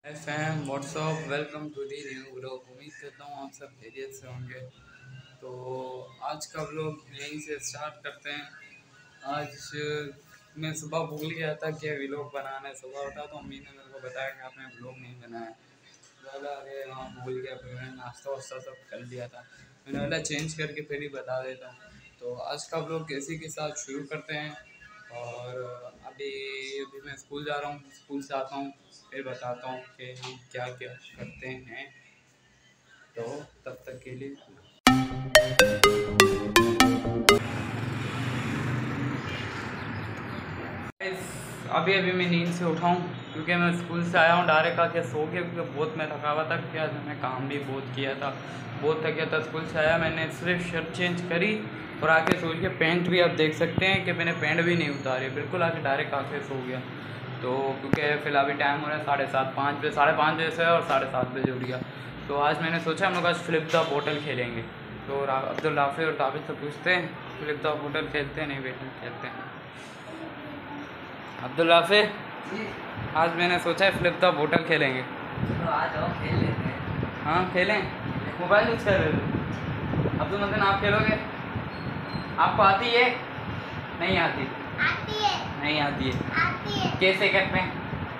Fam what's up welcome to the new vlog. उम्मीद करता हूँ आप सब खैरियत से होंगे। तो आज का व्लॉग यहीं से स्टार्ट करते हैं। आज मैं सुबह भूल गया था कि व्लॉग बनाना है। सुबह उठा तो अम्मी ने मेरे को बताया कि आपने व्लॉग नहीं बनाया। बोला अरे हाँ भूल गया, फिर मैंने नाश्ता वास्ता सब कर लिया था। मैंने बोला चेंज करके फिर ही बता देता हूँ। तो आज का व्लॉग इसी के साथ शुरू करते हैं। और अभी अभी मैं स्कूल जा रहा हूँ, स्कूल से आता हूँ फिर बताता हूँ कि हम क्या क्या करते हैं। तो तब तक के लिए अभी अभी मैं नींद से उठा हूँ क्योंकि मैं स्कूल से आया हूँ डायरेक्ट आके सो गया क्योंकि बहुत मैं थका हुआ था क्योंकि आज मैंने काम भी बहुत किया था, बहुत थक गया था। स्कूल से आया, मैंने सिर्फ शर्ट चेंज करी और आके सो गया। पैंट भी आप देख सकते हैं कि मैंने पैंट भी नहीं उतारी, बिल्कुल आके डायरेक्ट आके सो गया। तो क्योंकि फिलहाल अभी टाइम हो रहा है 7:30, 5 बजे, 5:30 बजे से और 7:30 बजे उठ गया। तो आज मैंने सोचा हम लोग आज फ्लिप द बोतल खेलेंगे। तो अब्दुल राफी और ताबिद से पूछते हैं फ्लिप द बोतल खेलते हैं, नहीं बेटे खेलते हैं। अब्दुल राफी आज मैंने सोचा है फ्लिप द बोतल खेलेंगे। तो आ जाओ खेल लेते हैं। हाँ खेलें। मोबाइल यूज कर रहे थे। अब्दुल मदन आप खेलोगे? आपको आती है? नहीं आती? आती है। नहीं आती है? आती है। कैसे करते हैं?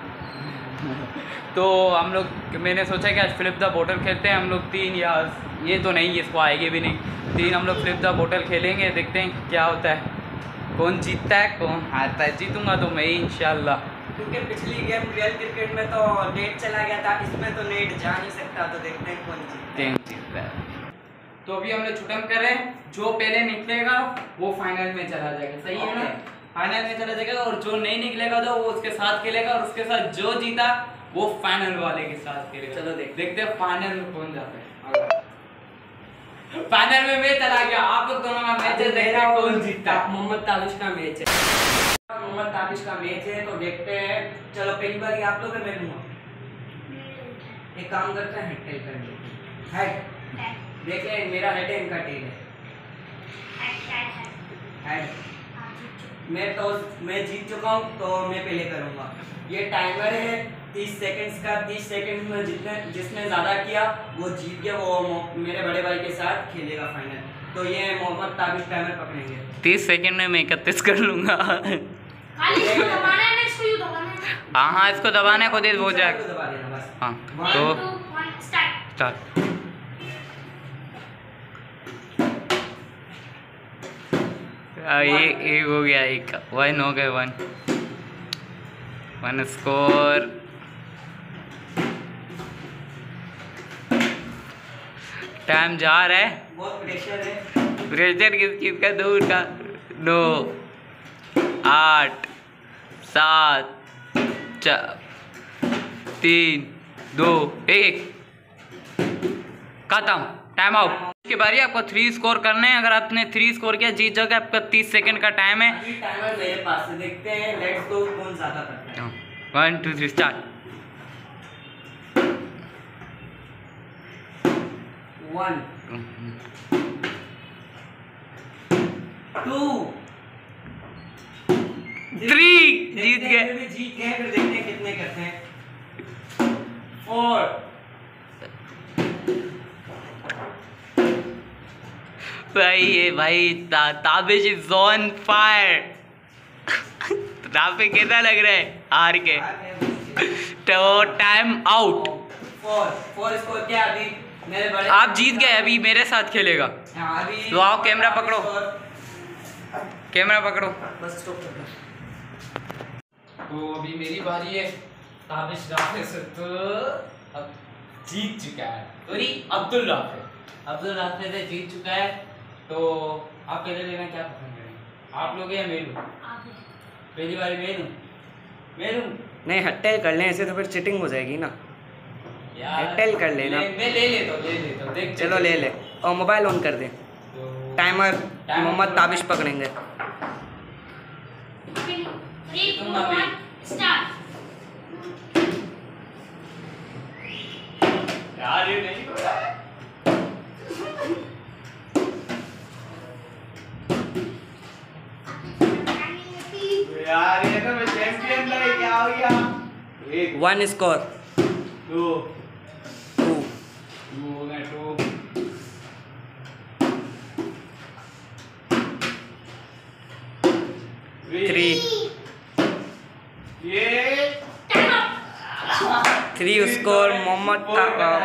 तो हम लोग, मैंने सोचा कि आज फ्लिप द बोतल खेलते हैं हम लोग 3 या ये तो नहीं, इसको आएगी भी नहीं, 3 हम लोग फ्लिप द बोतल खेलेंगे। देखते हैं क्या होता है, कौन जीतता है कौन हारता है। जीतूंगा तो मैं ही इंशाल्लाह। क्योंकि पिछली गेम रियल क्रिकेट में तो नेट चला गया था, इसमें तो नेट जा नहीं सकता। तो देखते हैं कौन जीतता है। तो अभी हम लोग छुटम कर रहे हैं, जो पहले निकलेगा वो फाइनल में चला जाएगा, सही है ना? फाइनल में चला जाएगा और जो नहीं निकलेगा तो वो उसके साथ खेलेगा और उसके साथ जो जीता वो फाइनल वाले के साथ खेलेगा। चलो देखते हैं फाइनल में कौन जाता है। फाइनल में मैं चला गया, आप लोग दोनों का मैच देख रहे हैं कौन जीतता है। मोहम्मद ताबिश का मैच है, मोहम्मद ताबिश का मैच है। तो देखते हैं। चलो पहली बार आप लोग मैं लूंगा। एक काम करते हैं, हेड टेल कर लेते हैं। हेड देख ले, मेरा हेड है, इनका टेल है। हेड मैं जीत चुका हूँ तो मैं पहले करूँगा। ये टाइमर है 30 सेकंड्स का। 30 सेकंड में जिसने ज़्यादा किया वो जीत गया, वो मेरे बड़े भाई के साथ खेलेगा फाइनल। तो ये मोहम्मद ताबिश टाइमर पकड़ेंगे। 30 सेकंड में मैं 31 कर लूंगा। हाँ हाँ इसको दबाने को दे हो जाएगा। दबा देना बस। हाँ 1 तो 2 1 स्टार्ट। एक हो गया, एक 1 हो गए, 1 स्कोर। टाइम जा रहा है, बहुत प्रेशर है। प्रेशर किस चीज का? दूर का। 9 8 7 3 2 1 खत्म। Time out. इसके बारी आपको 3 स्कोर करने हैं। अगर आपने 3 स्कोर किया जीत जाओगे। आपका 30 सेकंड का टाइम है। अभी टाइमर मेरे पास है, देखते हैं लेट्स गो कौन ज्यादा करता है। 1 2 3 स्टार्ट। 1 2 3 जीत गए। जीत गए। फिर देखते हैं कितने करते हैं। 4 भाई ये भाई Tabish is on fire. Rafay कैसा लग रहा है हार के? तो टाइम आउट। 4 स्कोर क्या अभी मेरे बड़े? आप जीत गए, अभी मेरे साथ खेलेगा। हाँ, अभी तो आओ कैमरा पकड़ो, कैमरा पकड़ो। बस स्टॉप कर दो। तो अभी मेरी बारी है। ताबिश राफे से तो अब जीत चुका है, सॉरी अब्दुल राफे से जीत चुका है। तो आप पहले लेना क्या पसंद करेंगे? आप लोग या मैं लूं? पहली बारी मैं लूं। नहीं हट्टेल कर लें, ऐसे तो फिर चीटिंग हो जाएगी ना। यार हट्टेल कर लेना। मैं ले लेता हूं देख। चलो ले ले और मोबाइल ऑन कर दे। तो टाइमर मोहम्मद ताबिश पकड़ेंगे। 3 2 1 स्टार्ट। यार ये नहीं हो रहा है। यार ये तो मैं चैंपियन था, क्या हो गया? 1 स्कोर। 2 2 हो गए 2 3 ये 3 स्कोर मोहम्मद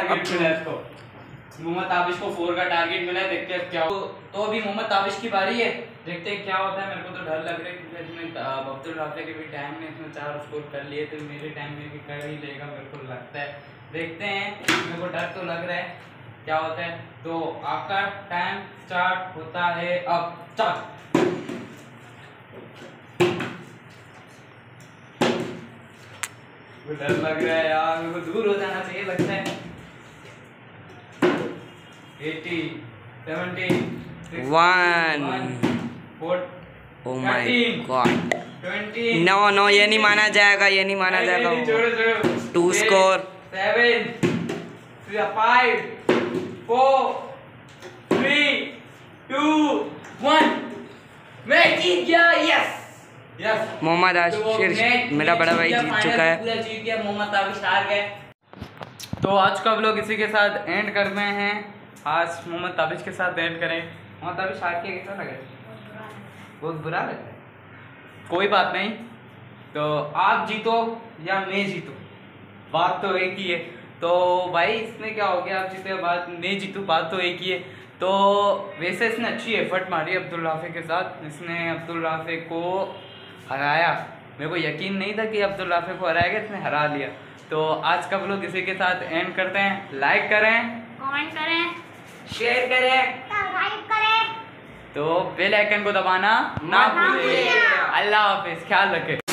ताबिश को 4 का टारगेट मिला है। देखते हैं क्या हो। तो अभी मोहम्मद ताबिश की बारी है, देखते हैं क्या होता है। मेरे को तो डर लग रहा है क्योंकि इसमें अब्दुल राफे के भी टाइम में इसमें 4 स्कोर कर लिए, तो मेरे टाइम में भी कर ही लेगा मेरे को लगता है। देखते हैं, मेरे को डर तो लग रहा है क्या होता है। तो आपका टाइम स्टार्ट होता है अब। स्टार्ट। डर लग रहा है यार, मेरे को दूर हो जाना चाहिए लगता है। 80 70 1 ओ माय गॉड 20 नो ये नहीं माना जाएगा, ये नहीं माना जाएगा। 2 स्कोर 7 5 4 3 2 1 मैं जीत गया। यस यस मोहम्मद आशिर मेरा बड़ा भाई जीत चुका है। पूरा जीत गया, मोहम्मद ताबिश हार गए। तो आज का व्लॉग इसी के साथ एंड करते हैं। आज मोहम्मद ताबिश के साथ एंड करें। मोहम्मद ताबिश हार के कैसा लगे? बहुत बुरा लगता है। कोई बात नहीं, तो आप जीतो या मैं जीतूं, बात तो एक ही है। तो भाई इसमें क्या हो गया, आप जीते बात मैं जीतूं, बात तो एक ही है। तो वैसे इसने अच्छी एफर्ट मारी अब्दुल राफे के साथ, इसने अब्दुल राफे को हराया। मेरे को यकीन नहीं था कि अब्दुल राफे को हराएगा, इसने हरा लिया। तो आज का व्लॉग इसी के साथ एंड करते हैं। लाइक करें, कमेंट करें, शेयर करें, सब्सक्राइब करें, तो बेल आइकन को दबाना ना भूलें। अल्लाह हाफिज़, ख्याल रखें।